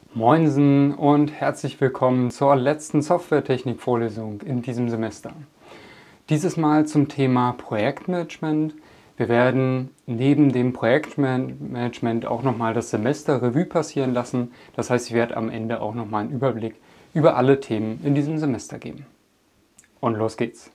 Moinsen und herzlich willkommen zur letzten Softwaretechnik-Vorlesung in diesem Semester. Dieses Mal zum Thema Projektmanagement. Wir werden neben dem Projektmanagement auch nochmal das Semester Revue passieren lassen. Das heißt, ich werde am Ende auch nochmal einen Überblick über alle Themen in diesem Semester geben. Und los geht's!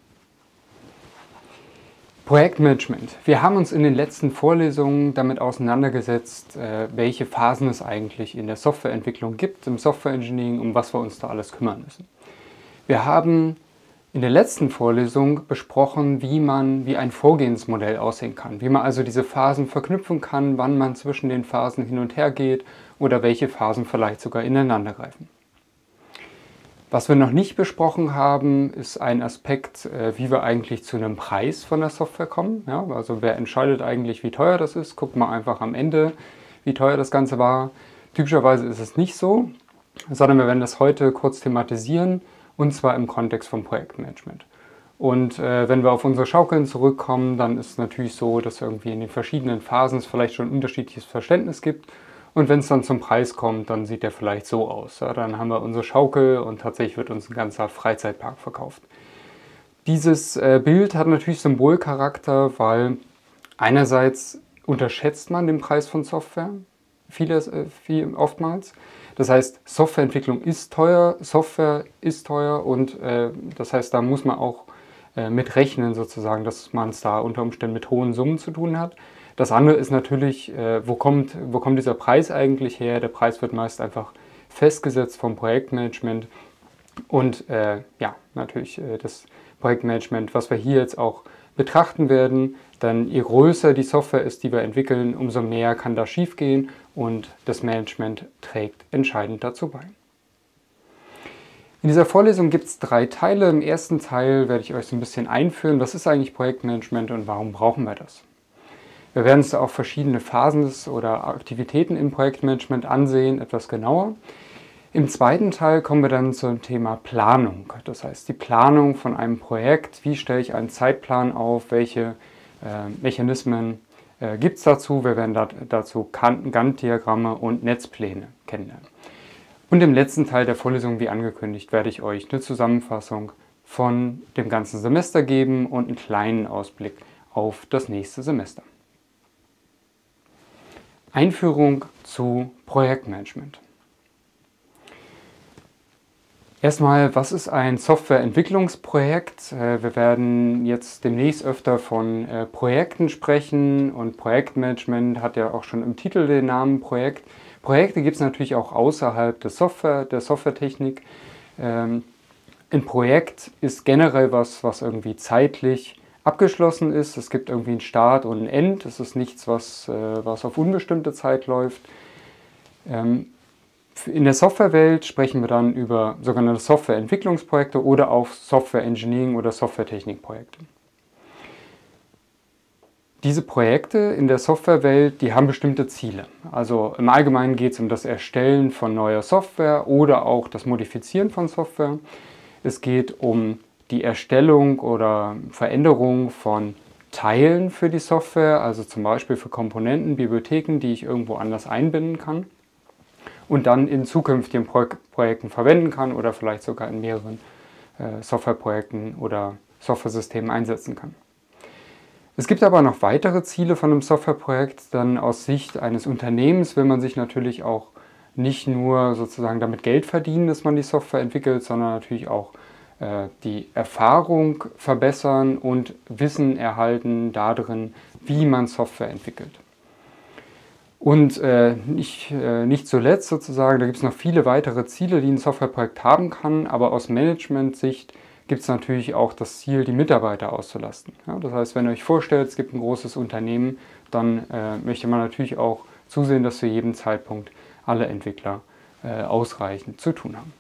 Projektmanagement. Wir haben uns in den letzten Vorlesungen damit auseinandergesetzt, welche Phasen es eigentlich in der Softwareentwicklung gibt, im Software Engineering, um was wir uns da alles kümmern müssen. Wir haben in der letzten Vorlesung besprochen, wie ein Vorgehensmodell aussehen kann, wie man also diese Phasen verknüpfen kann, wann man zwischen den Phasen hin und her geht oder welche Phasen vielleicht sogar ineinander greifen. Was wir noch nicht besprochen haben, ist ein Aspekt, wie wir eigentlich zu einem Preis von der Software kommen. Ja, also wer entscheidet eigentlich, wie teuer das ist? Guckt mal einfach am Ende, wie teuer das Ganze war. Typischerweise ist es nicht so, sondern wir werden das heute kurz thematisieren, und zwar im Kontext vom Projektmanagement. Und wenn wir auf unsere Schaukeln zurückkommen, dann ist es natürlich so, dass irgendwie in den verschiedenen Phasen es vielleicht schon ein unterschiedliches Verständnis gibt. Und wenn es dann zum Preis kommt, dann sieht der vielleicht so aus. Ja, dann haben wir unsere Schaukel und tatsächlich wird uns ein ganzer Freizeitpark verkauft. Dieses Bild hat natürlich Symbolcharakter, weil einerseits unterschätzt man den Preis von Software, oftmals. Das heißt, Softwareentwicklung ist teuer, Software ist teuer und das heißt, da muss man auch mit rechnen sozusagen, dass man es da unter Umständen mit hohen Summen zu tun hat. Das andere ist natürlich, wo kommt dieser Preis eigentlich her? Der Preis wird meist einfach festgesetzt vom Projektmanagement und natürlich das Projektmanagement, was wir hier jetzt auch betrachten werden, denn je größer die Software ist, die wir entwickeln, umso mehr kann da schief gehen und das Management trägt entscheidend dazu bei. In dieser Vorlesung gibt es 3 Teile. Im ersten Teil werde ich euch so ein bisschen einführen, was ist eigentlich Projektmanagement und warum brauchen wir das? Wir werden uns auch verschiedene Phasen oder Aktivitäten im Projektmanagement ansehen, etwas genauer. Im zweiten Teil kommen wir dann zum Thema Planung. Das heißt, die Planung von einem Projekt. Wie stelle ich einen Zeitplan auf? Welche Mechanismen gibt es dazu? Wir werden dazu Gantt-Diagramme und Netzpläne kennenlernen. Und im letzten Teil der Vorlesung, wie angekündigt, werde ich euch eine Zusammenfassung von dem ganzen Semester geben und einen kleinen Ausblick auf das nächste Semester. Einführung zu Projektmanagement. Erstmal, was ist ein Softwareentwicklungsprojekt? Wir werden jetzt demnächst öfter von Projekten sprechen und Projektmanagement hat ja auch schon im Titel den Namen Projekt. Projekte gibt es natürlich auch außerhalb der Softwaretechnik. Ein Projekt ist generell was irgendwie zeitlich abgeschlossen ist. Es gibt irgendwie einen Start und ein End. Es ist nichts, was auf unbestimmte Zeit läuft. In der Softwarewelt sprechen wir dann über sogenannte Softwareentwicklungsprojekte oder auch Software-Engineering- oder Softwaretechnikprojekte. Diese Projekte in der Softwarewelt, die haben bestimmte Ziele. Also im Allgemeinen geht es um das Erstellen von neuer Software oder auch das Modifizieren von Software. Es geht um die Erstellung oder Veränderung von Teilen für die Software, also zum Beispiel für Komponenten, Bibliotheken, die ich irgendwo anders einbinden kann und dann in zukünftigen Projekten verwenden kann oder vielleicht sogar in mehreren Softwareprojekten oder Softwaresystemen einsetzen kann. Es gibt aber noch weitere Ziele von einem Softwareprojekt. Dann aus Sicht eines Unternehmens will man sich natürlich auch nicht nur sozusagen damit Geld verdienen, dass man die Software entwickelt, sondern natürlich auch die Erfahrung verbessern und Wissen erhalten darin, wie man Software entwickelt. Und nicht zuletzt sozusagen, da gibt es noch viele weitere Ziele, die ein Softwareprojekt haben kann, aber aus Management-Sicht gibt es natürlich auch das Ziel, die Mitarbeiter auszulasten. Ja, das heißt, wenn ihr euch vorstellt, es gibt ein großes Unternehmen, dann möchte man natürlich auch zusehen, dass zu jedem Zeitpunkt alle Entwickler ausreichend zu tun haben.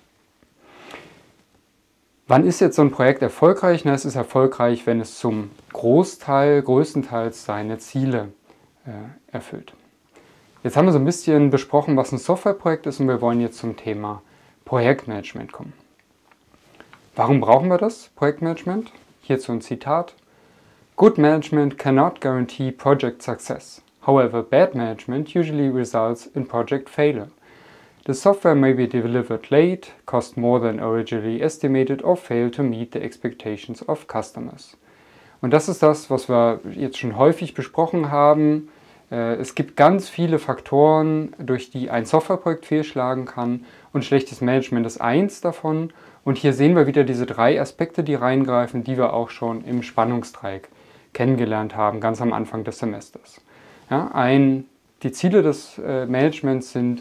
Wann ist jetzt so ein Projekt erfolgreich? Es ist erfolgreich, wenn es zum größtenteils seine Ziele erfüllt. Jetzt haben wir so ein bisschen besprochen, was ein Softwareprojekt ist und wir wollen jetzt zum Thema Projektmanagement kommen. Warum brauchen wir das Projektmanagement? Hierzu ein Zitat. Good management cannot guarantee project success. However, bad management usually results in project failure. The software may be delivered late, cost more than originally estimated or fail to meet the expectations of customers. Und das ist das, was wir jetzt schon häufig besprochen haben. Es gibt ganz viele Faktoren, durch die ein Softwareprojekt fehlschlagen kann, und schlechtes Management ist eins davon. Und hier sehen wir wieder diese 3 Aspekte, die reingreifen, die wir auch schon im Spannungsdreieck kennengelernt haben, ganz am Anfang des Semesters. Ja, die Ziele des Managements sind,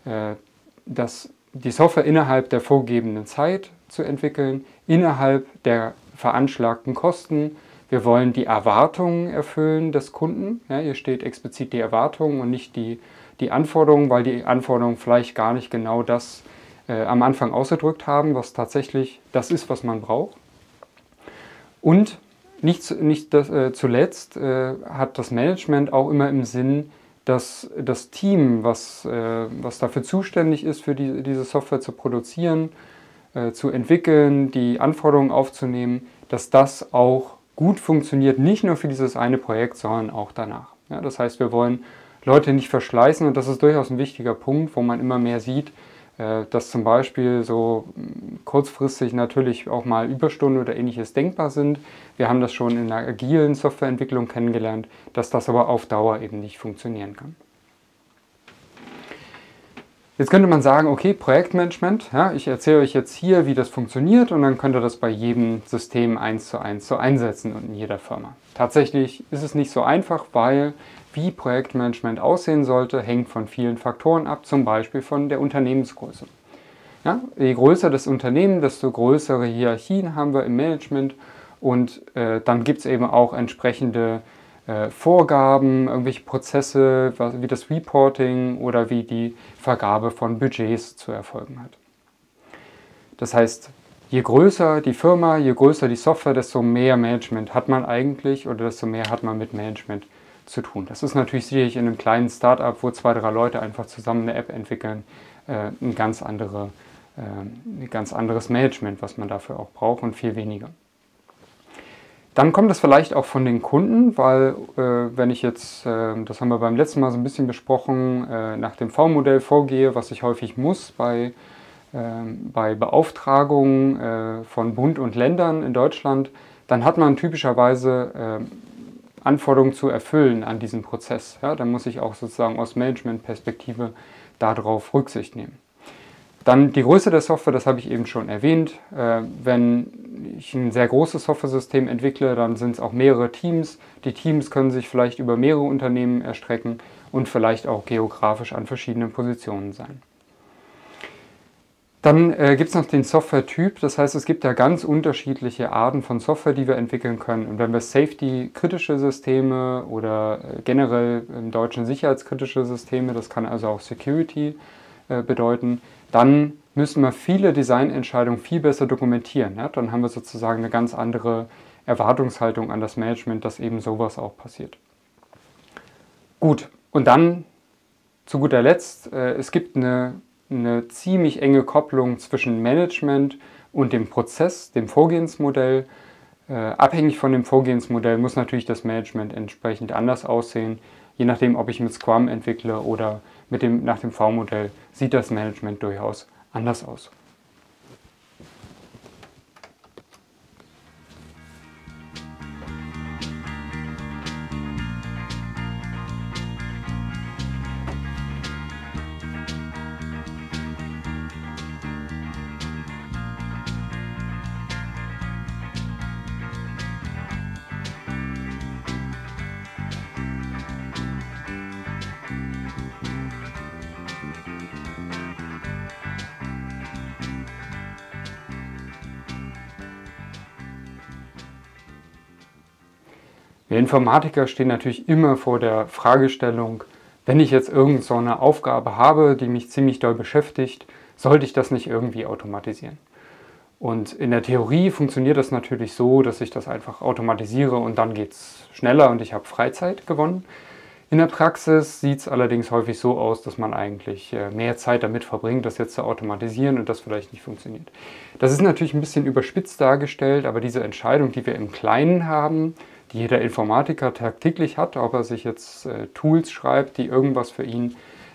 die Software innerhalb der vorgegebenen Zeit zu entwickeln, innerhalb der veranschlagten Kosten. Wir wollen die Erwartungen erfüllen des Kunden. Ja, hier steht explizit die Erwartungen und nicht die Anforderungen, weil die Anforderungen vielleicht gar nicht genau das am Anfang ausgedrückt haben, was tatsächlich das ist, was man braucht. Und nicht zuletzt hat das Management auch immer im Sinn, dass das Team, was dafür zuständig ist, für diese Software zu produzieren, zu entwickeln, die Anforderungen aufzunehmen, dass das auch gut funktioniert, nicht nur für dieses eine Projekt, sondern auch danach. Ja, das heißt, wir wollen Leute nicht verschleißen, und das ist durchaus ein wichtiger Punkt, wo man immer mehr sieht, dass zum Beispiel so kurzfristig natürlich auch mal Überstunden oder ähnliches denkbar sind. Wir haben das schon in der agilen Softwareentwicklung kennengelernt, dass das aber auf Dauer eben nicht funktionieren kann. Jetzt könnte man sagen, okay, Projektmanagement, ja, ich erzähle euch jetzt hier, wie das funktioniert, und dann könnt ihr das bei jedem System 1:1 so einsetzen und in jeder Firma. Tatsächlich ist es nicht so einfach, weil wie Projektmanagement aussehen sollte, hängt von vielen Faktoren ab, zum Beispiel von der Unternehmensgröße. Ja, je größer das Unternehmen, desto größere Hierarchien haben wir im Management, und dann gibt es eben auch entsprechende Vorgaben, irgendwelche Prozesse, wie das Reporting oder wie die Vergabe von Budgets zu erfolgen hat. Das heißt, je größer die Firma, je größer die Software, desto mehr Management hat man eigentlich, oder desto mehr hat man mit Management zu tun. Das ist natürlich sicherlich in einem kleinen Startup, wo 2, 3 Leute einfach zusammen eine App entwickeln, ein ganz anderes Management, was man dafür auch braucht, und viel weniger. Dann kommt es vielleicht auch von den Kunden, weil wenn ich jetzt, das haben wir beim letzten Mal so ein bisschen besprochen, nach dem V-Modell vorgehe, was ich häufig muss bei Beauftragungen von Bund und Ländern in Deutschland, dann hat man typischerweise Anforderungen zu erfüllen an diesen Prozess. Ja, dann muss ich auch sozusagen aus Management-Perspektive darauf Rücksicht nehmen. Dann die Größe der Software, das habe ich eben schon erwähnt. Wenn ich ein sehr großes Software-System entwickle, dann sind es auch mehrere Teams. Die Teams können sich vielleicht über mehrere Unternehmen erstrecken und vielleicht auch geografisch an verschiedenen Positionen sein. Dann gibt es noch den Software-Typ, das heißt, es gibt ja ganz unterschiedliche Arten von Software, die wir entwickeln können. Und wenn wir Safety-kritische Systeme oder generell im Deutschen sicherheitskritische Systeme, das kann also auch Security bedeuten, dann müssen wir viele Designentscheidungen viel besser dokumentieren. Ja? Dann haben wir sozusagen eine ganz andere Erwartungshaltung an das Management, dass eben sowas auch passiert. Gut, und dann zu guter Letzt, es gibt eine ziemlich enge Kopplung zwischen Management und dem Prozess, dem Vorgehensmodell. Abhängig von dem Vorgehensmodell muss natürlich das Management entsprechend anders aussehen. Je nachdem, ob ich mit Scrum entwickle oder nach dem V-Modell, sieht das Management durchaus anders aus. Wir Informatiker stehen natürlich immer vor der Fragestellung, wenn ich jetzt irgend so eine Aufgabe habe, die mich ziemlich doll beschäftigt, sollte ich das nicht irgendwie automatisieren? Und in der Theorie funktioniert das natürlich so, dass ich das einfach automatisiere und dann geht es schneller und ich habe Freizeit gewonnen. In der Praxis sieht es allerdings häufig so aus, dass man eigentlich mehr Zeit damit verbringt, das jetzt zu automatisieren und das vielleicht nicht funktioniert. Das ist natürlich ein bisschen überspitzt dargestellt, aber diese Entscheidung, die wir im Kleinen haben, die jeder Informatiker tagtäglich hat, ob er sich jetzt Tools schreibt, die irgendwas für ihn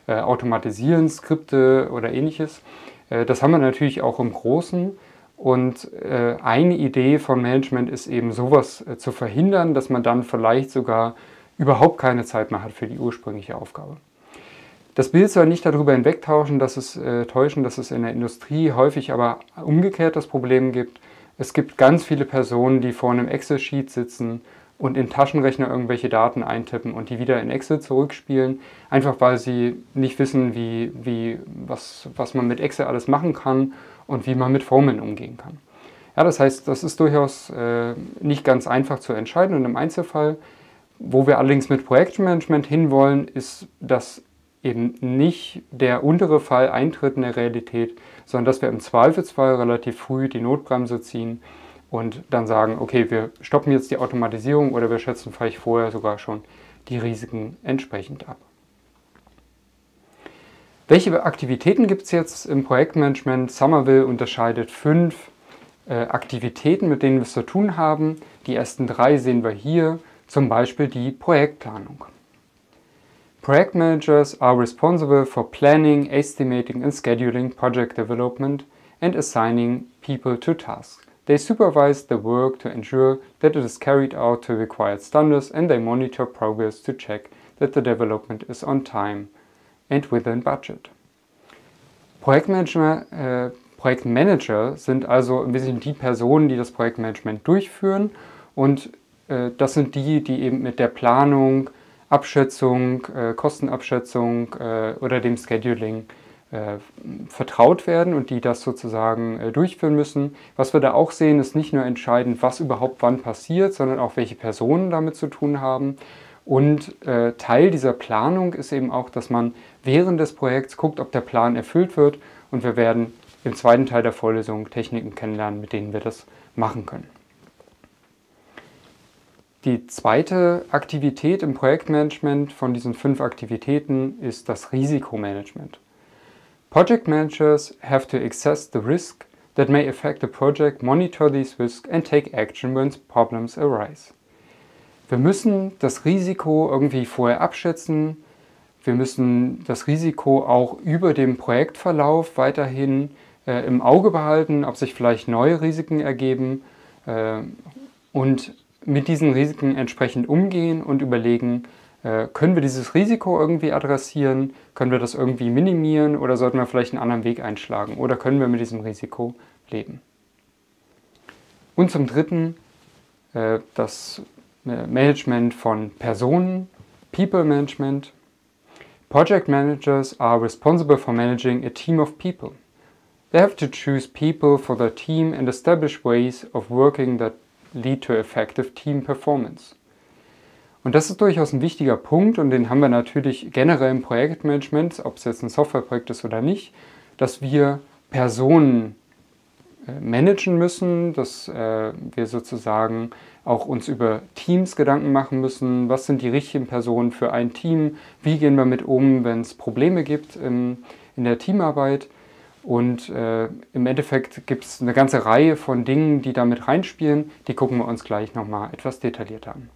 automatisieren, Skripte oder ähnliches. Das haben wir natürlich auch im Großen. Und eine Idee von Management ist eben sowas zu verhindern, dass man dann vielleicht sogar überhaupt keine Zeit mehr hat für die ursprüngliche Aufgabe. Das Bild soll nicht darüber hinwegtäuschen, dass es in der Industrie häufig aber umgekehrt das Problem gibt. Es gibt ganz viele Personen, die vor einem Excel-Sheet sitzen und in Taschenrechner irgendwelche Daten eintippen und die wieder in Excel zurückspielen, einfach weil sie nicht wissen, was man mit Excel alles machen kann und wie man mit Formeln umgehen kann. Ja, das heißt, das ist durchaus nicht ganz einfach zu entscheiden und im Einzelfall, wo wir allerdings mit Projektmanagement hinwollen, ist, dass eben nicht der untere Fall eintritt in der Realität, sondern dass wir im Zweifelsfall relativ früh die Notbremse ziehen und dann sagen, okay, wir stoppen jetzt die Automatisierung oder wir schätzen vielleicht vorher sogar schon die Risiken entsprechend ab. Welche Aktivitäten gibt es jetzt im Projektmanagement? Somerville unterscheidet 5 Aktivitäten, mit denen wir es zu tun haben. Die ersten 3 sehen wir hier, zum Beispiel die Projektplanung. Project managers are responsible for planning, estimating and scheduling project development and assigning people to tasks. They supervise the work to ensure that it is carried out to required standards and they monitor progress to check that the development is on time and within budget. Projektmanager sind also im Wesentlichen die Personen, die das Projektmanagement durchführen und das sind die eben mit der Planung, Abschätzung, Kostenabschätzung oder dem Scheduling vertraut werden und die das sozusagen durchführen müssen. Was wir da auch sehen, ist nicht nur entscheidend, was überhaupt wann passiert, sondern auch welche Personen damit zu tun haben. Und Teil dieser Planung ist eben auch, dass man während des Projekts guckt, ob der Plan erfüllt wird. Und wir werden im zweiten Teil der Vorlesung Techniken kennenlernen, mit denen wir das machen können. Die zweite Aktivität im Projektmanagement von diesen 5 Aktivitäten ist das Risikomanagement. Project managers have to assess the risk that may affect the project, monitor these risks and take action when problems arise. Wir müssen das Risiko irgendwie vorher abschätzen. Wir müssen das Risiko auch über den Projektverlauf weiterhin im Auge behalten, ob sich vielleicht neue Risiken ergeben und mit diesen Risiken entsprechend umgehen und überlegen, können wir dieses Risiko irgendwie adressieren, können wir das irgendwie minimieren oder sollten wir vielleicht einen anderen Weg einschlagen oder können wir mit diesem Risiko leben. Und zum Dritten das Management von Personen, People Management. Project managers are responsible for managing a team of people. They have to choose people for their team and establish ways of working that lead to effective team performance. Und das ist durchaus ein wichtiger Punkt und den haben wir natürlich generell im Projektmanagement, ob es jetzt ein Softwareprojekt ist oder nicht, dass wir Personen managen müssen, dass wir sozusagen auch uns über Teams Gedanken machen müssen, was sind die richtigen Personen für ein Team, wie gehen wir mit um, wenn es Probleme gibt in der Teamarbeit. Und im Endeffekt gibt es eine ganze Reihe von Dingen, die da mit reinspielen. Die gucken wir uns gleich nochmal etwas detaillierter an.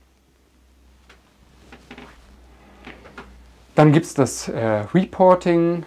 Dann gibt es das Reporting.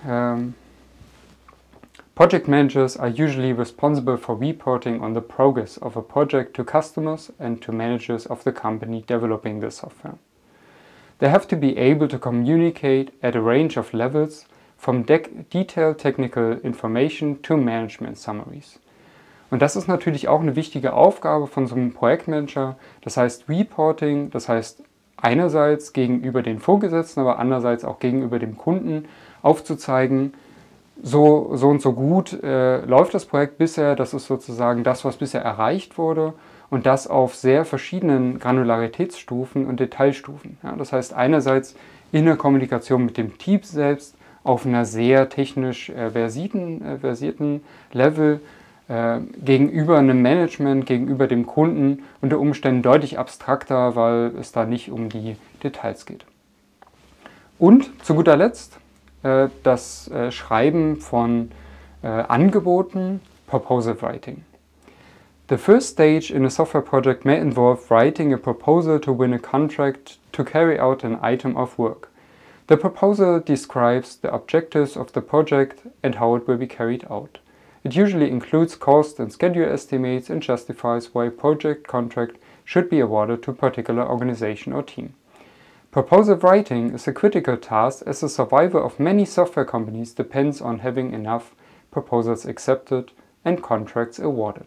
Project managers are usually responsible for reporting on the progress of a project to customers and to managers of the company developing the software. They have to be able to communicate at a range of levels, from detailed technical information to management summaries. Und das ist natürlich auch eine wichtige Aufgabe von so einem Projektmanager. Das heißt Reporting, das heißt einerseits gegenüber den Vorgesetzten, aber andererseits auch gegenüber dem Kunden aufzuzeigen, so und so gut läuft das Projekt bisher, das ist sozusagen das, was bisher erreicht wurde und das auf sehr verschiedenen Granularitätsstufen und Detailstufen. Ja, das heißt einerseits in der Kommunikation mit dem Team selbst, auf einer sehr technisch versierten Level gegenüber einem Management, gegenüber dem Kunden unter Umständen deutlich abstrakter, weil es da nicht um die Details geht. Und zu guter Letzt das Schreiben von Angeboten, Proposal Writing. The first stage in a software project may involve writing a proposal to win a contract to carry out an item of work. The proposal describes the objectives of the project and how it will be carried out. It usually includes cost and schedule estimates and justifies why a project contract should be awarded to a particular organization or team. Proposal writing is a critical task as the survival of many software companies depends on having enough proposals accepted and contracts awarded.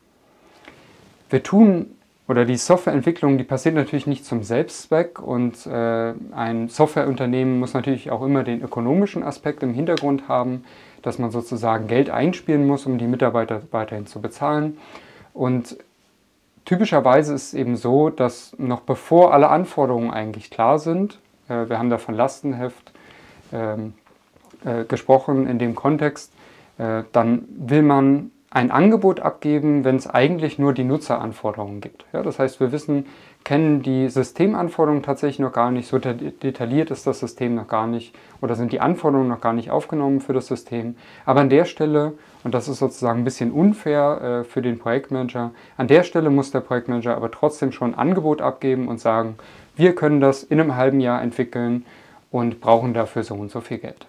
Die Softwareentwicklung, die passiert natürlich nicht zum Selbstzweck und ein Softwareunternehmen muss natürlich auch immer den ökonomischen Aspekt im Hintergrund haben, dass man sozusagen Geld einspielen muss, um die Mitarbeiter weiterhin zu bezahlen. Und typischerweise ist es eben so, dass noch bevor alle Anforderungen eigentlich klar sind, wir haben da von Lastenheft gesprochen in dem Kontext, dann will man ein Angebot abgeben, wenn es eigentlich nur die Nutzeranforderungen gibt. Ja, das heißt, wir kennen die Systemanforderungen tatsächlich noch gar nicht, so detailliert ist das System noch gar nicht oder sind die Anforderungen noch gar nicht aufgenommen für das System. Aber an der Stelle, und das ist sozusagen ein bisschen unfair für den Projektmanager, an der Stelle muss der Projektmanager aber trotzdem schon ein Angebot abgeben und sagen, wir können das in einem halben Jahr entwickeln und brauchen dafür so und so viel Geld.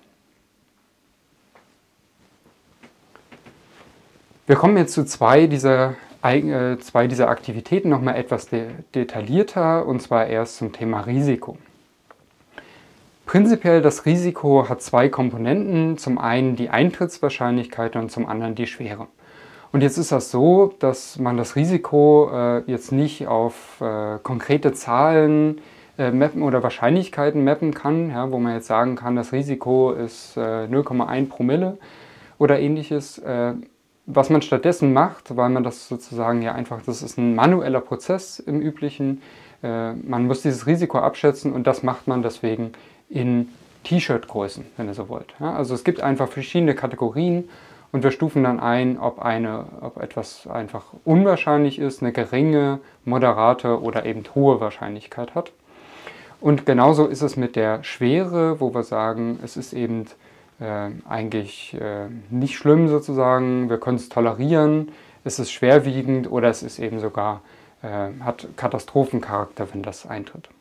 Wir kommen jetzt zu zwei dieser Aktivitäten nochmal etwas detaillierter, und zwar erst zum Thema Risiko. Prinzipiell das Risiko hat zwei Komponenten, zum einen die Eintrittswahrscheinlichkeit und zum anderen die Schwere. Und jetzt ist das so, dass man das Risiko jetzt nicht auf konkrete Zahlen mappen oder Wahrscheinlichkeiten mappen kann, ja, wo man jetzt sagen kann, das Risiko ist 0,1 Promille oder ähnliches. Was man stattdessen macht, weil man das sozusagen ja einfach, das ist ein manueller Prozess im Üblichen, man muss dieses Risiko abschätzen und das macht man deswegen in T-Shirt-Größen, wenn ihr so wollt. Ja, also es gibt einfach verschiedene Kategorien und wir stufen dann ein, ob etwas einfach unwahrscheinlich ist, eine geringe, moderate oder eben hohe Wahrscheinlichkeit hat. Und genauso ist es mit der Schwere, wo wir sagen, es ist eben eigentlich nicht schlimm sozusagen, wir können es tolerieren, es ist schwerwiegend oder es ist eben sogar, hat Katastrophencharakter, wenn das eintritt.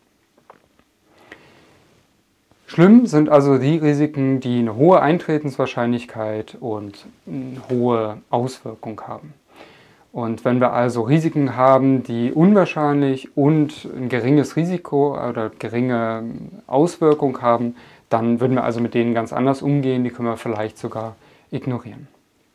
Schlimm sind also die Risiken, die eine hohe Eintretenswahrscheinlichkeit und eine hohe Auswirkung haben. Und wenn wir also Risiken haben, die unwahrscheinlich und ein geringes Risiko oder geringe Auswirkung haben, dann würden wir also mit denen ganz anders umgehen, die können wir vielleicht sogar ignorieren.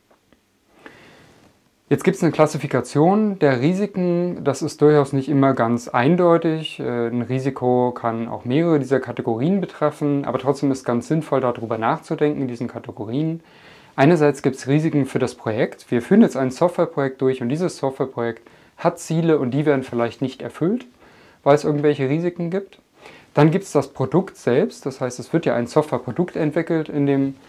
Jetzt gibt es eine Klassifikation der Risiken, das ist durchaus nicht immer ganz eindeutig. Ein Risiko kann auch mehrere dieser Kategorien betreffen, aber trotzdem ist es ganz sinnvoll, darüber nachzudenken, in diesen Kategorien. Einerseits gibt es Risiken für das Projekt. Wir führen jetzt ein Softwareprojekt durch und dieses Softwareprojekt hat Ziele und die werden vielleicht nicht erfüllt, weil es irgendwelche Risiken gibt. Dann gibt es das Produkt selbst, das heißt, es wird ja ein Softwareprodukt entwickelt in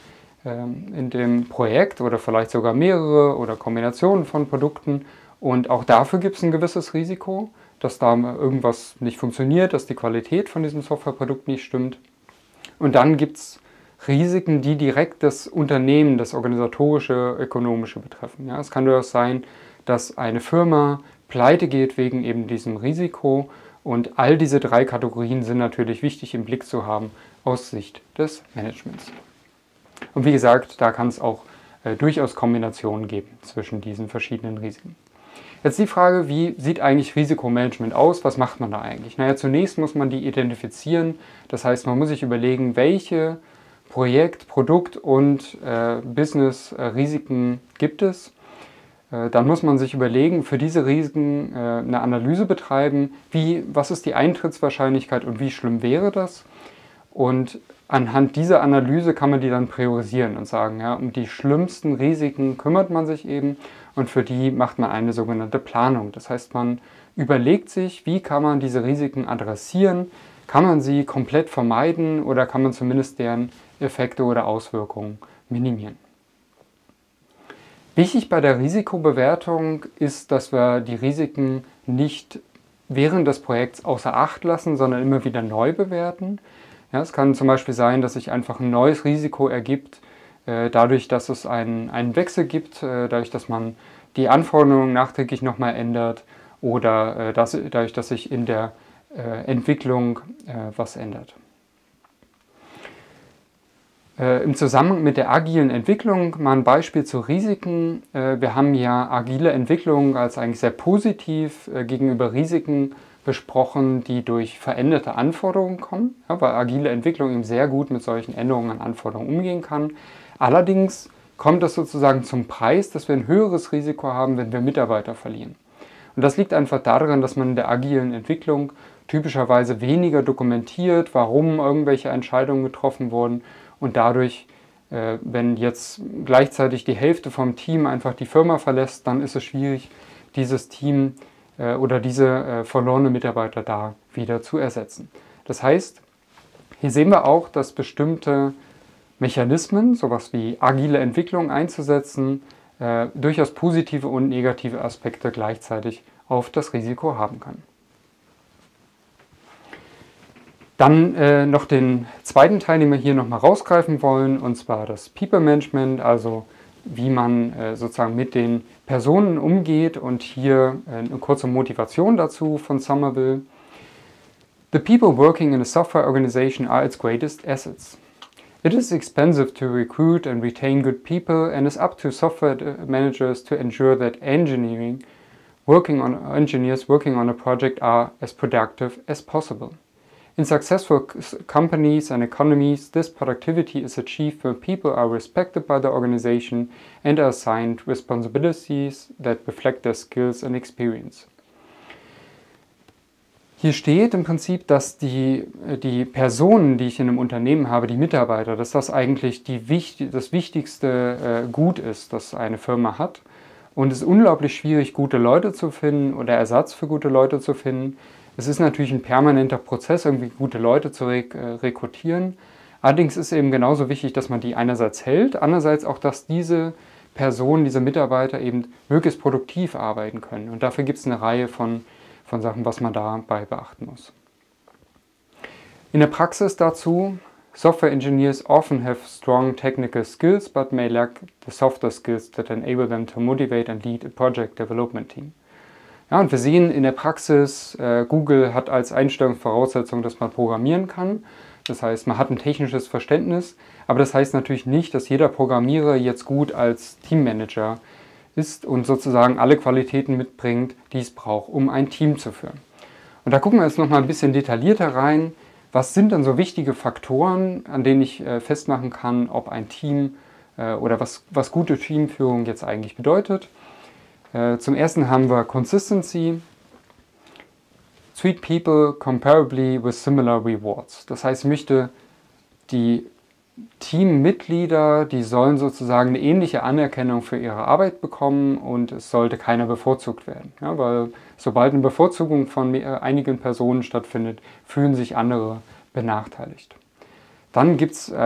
dem Projekt oder vielleicht sogar mehrere oder Kombinationen von Produkten und auch dafür gibt es ein gewisses Risiko, dass da irgendwas nicht funktioniert, dass die Qualität von diesem Softwareprodukt nicht stimmt. Und dann gibt es Risiken, die direkt das Unternehmen, das organisatorische, ökonomische betreffen. Ja, es kann durchaus sein, dass eine Firma pleite geht wegen eben diesem Risiko. Und all diese drei Kategorien sind natürlich wichtig im Blick zu haben aus Sicht des Managements. Und wie gesagt, da kann es auch durchaus Kombinationen geben zwischen diesen verschiedenen Risiken. Jetzt die Frage, wie sieht eigentlich Risikomanagement aus? Was macht man da eigentlich? Naja, zunächst muss man die identifizieren. Das heißt, man muss sich überlegen, welche Projekt-, Produkt- und Business-Risiken gibt es. Dann muss man sich überlegen, für diese Risiken eine Analyse betreiben, was ist die Eintrittswahrscheinlichkeit und wie schlimm wäre das. Und anhand dieser Analyse kann man die dann priorisieren und sagen, ja, um die schlimmsten Risiken kümmert man sich eben und für die macht man eine sogenannte Planung. Das heißt, man überlegt sich, wie kann man diese Risiken adressieren, kann man sie komplett vermeiden oder kann man zumindest deren Effekte oder Auswirkungen minimieren. Wichtig bei der Risikobewertung ist, dass wir die Risiken nicht während des Projekts außer Acht lassen, sondern immer wieder neu bewerten. Ja, es kann zum Beispiel sein, dass sich einfach ein neues Risiko ergibt, dadurch, dass es einen Wechsel gibt, dadurch, dass man die Anforderungen nachträglich nochmal ändert oder dadurch, dass sich in der Entwicklung was ändert. Im Zusammenhang mit der agilen Entwicklung mal ein Beispiel zu Risiken. Wir haben ja agile Entwicklung als eigentlich sehr positiv gegenüber Risiken besprochen, die durch veränderte Anforderungen kommen, ja, weil agile Entwicklung eben sehr gut mit solchen Änderungen an Anforderungen umgehen kann. Allerdings kommt das sozusagen zum Preis, dass wir ein höheres Risiko haben, wenn wir Mitarbeiter verlieren. Und das liegt einfach daran, dass man in der agilen Entwicklung typischerweise weniger dokumentiert, warum irgendwelche Entscheidungen getroffen wurden. Und dadurch, wenn jetzt gleichzeitig die Hälfte vom Team einfach die Firma verlässt, dann ist es schwierig, dieses Team oder diese verlorene Mitarbeiter da wieder zu ersetzen. Das heißt, hier sehen wir auch, dass bestimmte Mechanismen, sowas wie agile Entwicklung einzusetzen, durchaus positive und negative Aspekte gleichzeitig auf das Risiko haben kann. Dann noch den zweiten Teil, den wir hier nochmal rausgreifen wollen, und zwar das People Management, also wie man sozusagen mit den Personen umgeht, und hier eine kurze Motivation dazu von Somerville. The people working in a software organization are its greatest assets. It is expensive to recruit and retain good people, and is up to software managers to ensure that engineers working on a project are as productive as possible. In successful companies and economies, this productivity is achieved when people are respected by the organization and are assigned responsibilities that reflect their skills and experience. Hier steht im Prinzip, dass die Personen, die ich in einem Unternehmen habe, die Mitarbeiter, dass das eigentlich das wichtigste Gut ist, das eine Firma hat. Und es ist unglaublich schwierig, gute Leute zu finden oder Ersatz für gute Leute zu finden. Es ist natürlich ein permanenter Prozess, irgendwie gute Leute zu rekrutieren. Allerdings ist eben genauso wichtig, dass man die einerseits hält, andererseits auch, dass diese Personen, diese Mitarbeiter eben möglichst produktiv arbeiten können. Und dafür gibt es eine Reihe von Sachen, was man dabei beachten muss. In der Praxis dazu: Software engineers often have strong technical skills, but may lack the softer skills that enable them to motivate and lead a project development team. Ja, und wir sehen in der Praxis, Google hat als Einstellungsvoraussetzung, dass man programmieren kann. Das heißt, man hat ein technisches Verständnis, aber das heißt natürlich nicht, dass jeder Programmierer jetzt gut als Teammanager ist und sozusagen alle Qualitäten mitbringt, die es braucht, um ein Team zu führen. Und da gucken wir jetzt nochmal ein bisschen detaillierter rein. Was sind dann so wichtige Faktoren, an denen ich festmachen kann, ob ein Team oder was gute Teamführung jetzt eigentlich bedeutet? Zum ersten haben wir Consistency. Treat people comparably with similar rewards. Das heißt, ich möchte die Teammitglieder, die sollen sozusagen eine ähnliche Anerkennung für ihre Arbeit bekommen, und es sollte keiner bevorzugt werden. Ja, weil sobald eine Bevorzugung von einigen Personen stattfindet, fühlen sich andere benachteiligt. Dann gibt es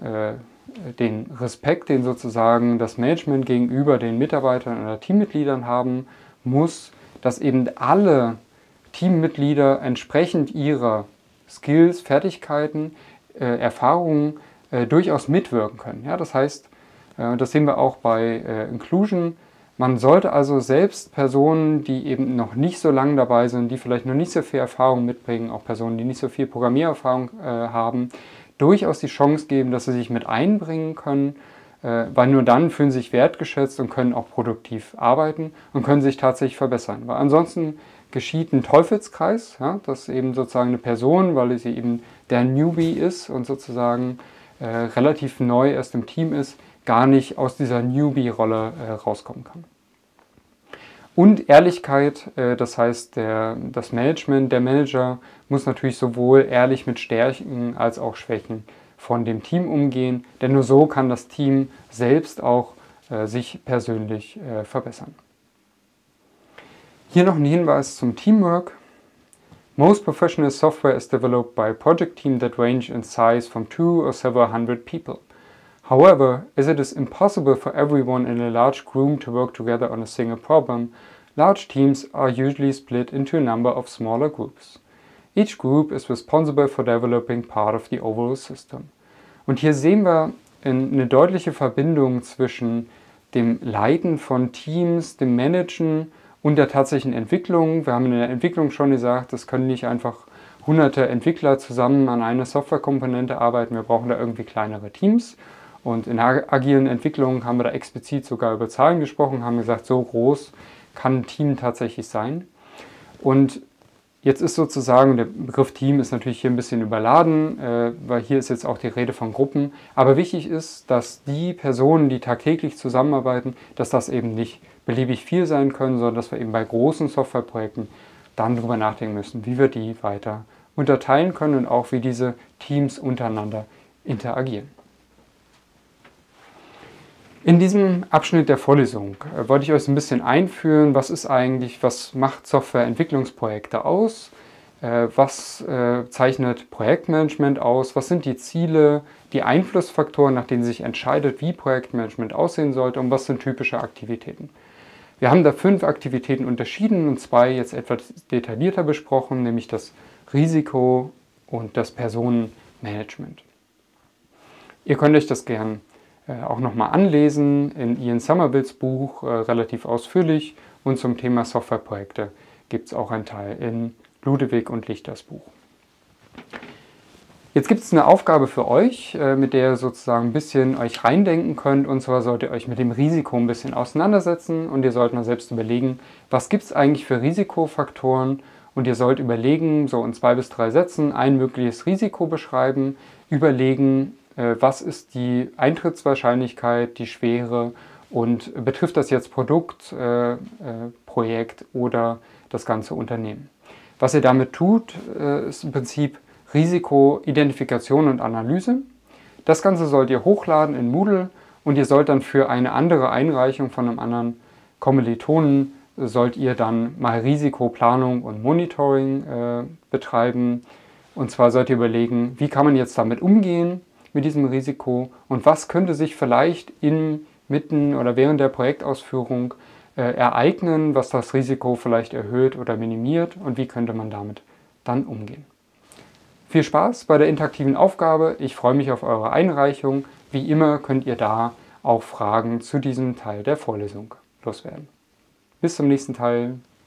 den Respekt, den sozusagen das Management gegenüber den Mitarbeitern oder Teammitgliedern haben muss, dass eben alle Teammitglieder entsprechend ihrer Skills, Fertigkeiten, Erfahrungen durchaus mitwirken können. Ja, das heißt, das sehen wir auch bei Inclusion, man sollte also selbst Personen, die eben noch nicht so lange dabei sind, die vielleicht noch nicht so viel Erfahrung mitbringen, auch Personen, die nicht so viel Programmiererfahrung haben, durchaus die Chance geben, dass sie sich mit einbringen können, weil nur dann fühlen sie sich wertgeschätzt und können auch produktiv arbeiten und können sich tatsächlich verbessern. Weil ansonsten geschieht ein Teufelskreis, ja, dass eben sozusagen eine Person, weil sie eben der Newbie ist und sozusagen relativ neu erst im Team ist, gar nicht aus dieser Newbie-Rolle rauskommen kann. Und Ehrlichkeit, das heißt, das Management, der Manager muss natürlich sowohl ehrlich mit Stärken als auch Schwächen von dem Team umgehen, denn nur so kann das Team selbst auch sich persönlich verbessern. Hier noch ein Hinweis zum Teamwork. Most professional software is developed by a project team that range in size from 2 or several hundred people. However, as it is impossible for everyone in a large group to work together on a single problem, large teams are usually split into a number of smaller groups. Each group is responsible for developing part of the overall system. Und hier sehen wir eine deutliche Verbindung zwischen dem Leiten von Teams, dem Managen und der tatsächlichen Entwicklung. Wir haben in der Entwicklung schon gesagt, das können nicht einfach hunderte Entwickler zusammen an einer Softwarekomponente arbeiten. Wir brauchen da irgendwie kleinere Teams. Und in der agilen Entwicklung haben wir da explizit sogar über Zahlen gesprochen, haben gesagt, so groß kann ein Team tatsächlich sein. Und jetzt ist sozusagen, der Begriff Team ist natürlich hier ein bisschen überladen, weil hier ist jetzt auch die Rede von Gruppen. Aber wichtig ist, dass die Personen, die tagtäglich zusammenarbeiten, dass das eben nicht beliebig viel sein können, sondern dass wir eben bei großen Softwareprojekten dann darüber nachdenken müssen, wie wir die weiter unterteilen können und auch wie diese Teams untereinander interagieren. In diesem Abschnitt der Vorlesung wollte ich euch ein bisschen einführen, was macht Softwareentwicklungsprojekte aus, was zeichnet Projektmanagement aus, was sind die Ziele, die Einflussfaktoren, nach denen sich entscheidet, wie Projektmanagement aussehen sollte und was sind typische Aktivitäten. Wir haben da 5 Aktivitäten unterschieden und 2 jetzt etwas detaillierter besprochen, nämlich das Risiko und das Personenmanagement. Ihr könnt euch das gern auch nochmal anlesen in Ian Somervilles Buch, relativ ausführlich, und zum Thema Softwareprojekte gibt es auch einen Teil in Ludewig und Lichters Buch. Jetzt gibt es eine Aufgabe für euch, mit der ihr sozusagen ein bisschen euch reindenken könnt, und zwar sollt ihr euch mit dem Risiko ein bisschen auseinandersetzen und ihr sollt mal selbst überlegen, was gibt es eigentlich für Risikofaktoren, und ihr sollt überlegen, so in 2 bis 3 Sätzen, ein mögliches Risiko beschreiben, überlegen, was ist die Eintrittswahrscheinlichkeit, die Schwere und betrifft das jetzt Produkt, Projekt oder das ganze Unternehmen. Was ihr damit tut, ist im Prinzip Risikoidentifikation und Analyse. Das Ganze sollt ihr hochladen in Moodle und ihr sollt dann für eine andere Einreichung von einem anderen Kommilitonen sollt ihr dann mal Risikoplanung und Monitoring betreiben. Und zwar sollt ihr überlegen, wie kann man jetzt damit umgehen, mit diesem Risiko, und was könnte sich vielleicht mitten oder während der Projektausführung ereignen, was das Risiko vielleicht erhöht oder minimiert, und wie könnte man damit dann umgehen. Viel Spaß bei der interaktiven Aufgabe, ich freue mich auf eure Einreichung. Wie immer könnt ihr da auch Fragen zu diesem Teil der Vorlesung loswerden. Bis zum nächsten Teil.